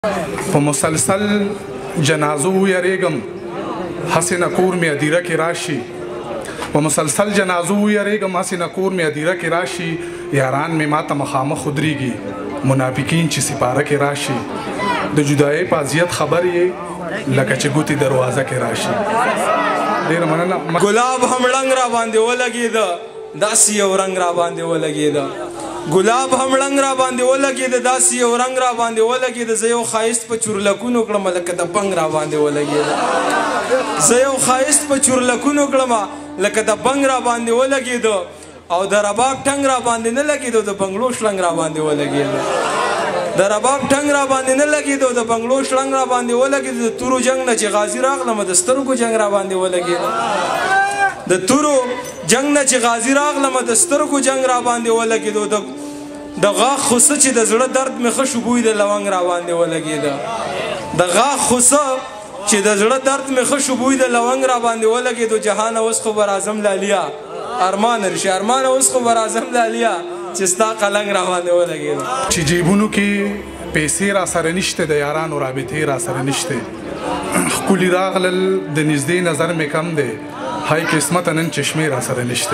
په مسلسل جنازو یریږم هسې نه کور مې ادیره کې راشي په مسلسل جنازو یریږم هسې نه کور مې ادیره کې راشي یاران مې ماته مخامخ ودرېږي منافقین چې سپاره کې راشي د جدایۍ په اذیت خبر یې لکه چې ګوتې دروازه کې راشي. ډېره مننه. ګلاب هم رنګ را باندې ولګېده داسې یو رنګ را باندې ولګېده ګلاب هم رنګ را باندې ولګېده داسې یو رنګ را باندې ولګېده زه یو ښایست په چورلکونو کړم لکه د بنګ را باندې ولګېده زه یو ښایست په چورلکونو کړم لکه د بنګ را باندې ولګېده او د رباب ټنګ را باندې نه لګېده د بنګلو شلنګ را باندې ولګېده د رباب ټنګ را باندې نه لګېده د بنګلو شلنګ را باندې ولګېده د تورو جنګ نه چې غازي راغلم د سترګو جنګ را باندې ولګېده د تورو جنگ نه چې غازي راغلم د سترګو جنگ را باندې ولګېدو د غاښ خوسه چې د زړه درد مې ښه شو بوی د لونګ را باندې ولګېده د غاښ خوسه چې د زړه درد مې ښه شو بوی د لونګ را باندې ولګېدو جهان اوس خو به راځم لالیا ارمان رشي ارمان اوس خو به راځم لالیا چې ستا قلنګ را باندې ولګېدو چې جیبونو کې پیسې را سره نشته د یارانو رابطې را سره نشته ښکلي راغلل د نږدې نظر مې کم دی هاي قسمت نن چشمې را سره نشته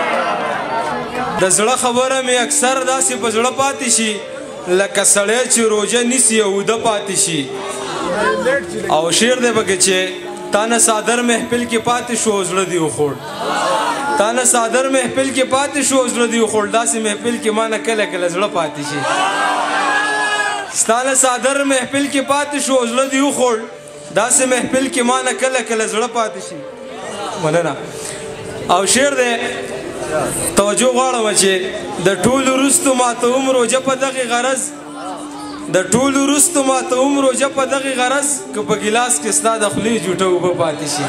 د زړه خبره مې اکثر داسې په زړه پاتې شي لکه سړی چې روژه نیسي او اوده پاتې شي او شعر دی پکې چې تا نه صادر محفل کې پاتې شو زړه دې وخوړ تا نه صادر محفل کې پاتې شو زړه دې وخوړ داسې محفل کې ما نه کله کله زړه پاتې شي ستا نه صادر محفل کې پاتې شو زړه دې وخوړ داسې محفل کې ما نه کله کله زړه پاتې شي. مننه. او شعر دی توجه غواړم چې د ټولو وروستو ماته هم روژه په دغې غرض د ټولو وروستو ماته هم روژه په دغې غرض که په ګیلاس کې ستا د خولې جوټه اوبه پاتې شي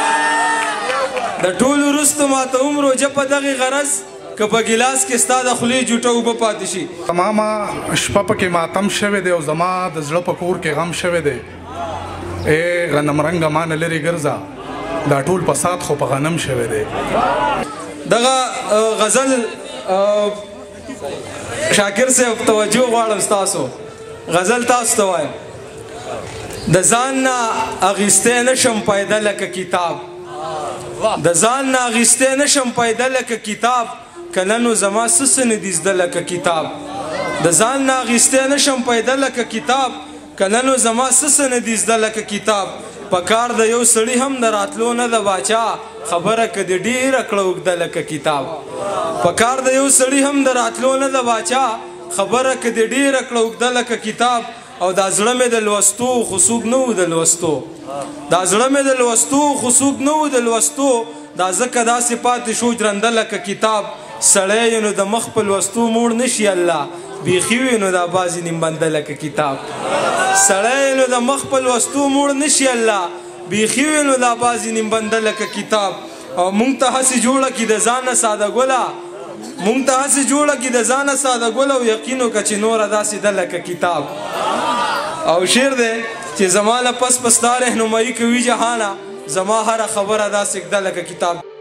د ټولو وروستو ماته هم روژه په دغې غرض که په ګیلاس کې ستا د خولې جوټه اوبه پاتې شي. تمامه شپه پکې ماتم شوی دی او زما د زړه په کور کې غم شوی دی ای غنم رنګه ما نه لرې ګرځه دا ټول فساد خو په غنم شوی دی. دغه غزل شاکر صاحب توجه غواړم ستاسو غزل تاسو ته وایم د ځان نه اخیستی نشم پیدا لکه کتاب د ځان نه اخیستی نشم پیدا لکه کتاب که نه نو زما څه نه دي زده لکه کتاب د ځان نه اخیستی نشم پیدا لکه کتاب که نه نو زما څه نه دي زده لکه کتاب پکار د یو سړي هم د راتلو نه د باچا خبره که د ډېره کړه اوږده لکه کتاب پکار د یو سړي هم د راتلو نه د باچا خبره که د ډېره کړه اوږده لکه کتاب او دا زړه مې د لوستو خو څوک نه و د لوستو دا زړه مې د لوستو خو څوک نه و د لوستو دا ځکه داسې پاتې شو جرنده لکه کتاب سړی نو د مخ په لوستو موړ نشي الله بیخي وي نو دا بازي نیم بنده لکه کتاب سړی نو د مخ په لوستو موړ نشي الله بیخي وي نو دا بازي نیم بنده لکه کتاب او مونږ ته هسې جوړه کړي د ځانه ساده ګله مونږ ته هسې جوړه کړي د ځانه ساده ګله او یقین وکړه چې نوره داسې ده لکه کتاب. او شعر دی چې زما نه پس پس دا رهنمایي کوي جهانه زما هره خبره داسې ده لکه کتاب.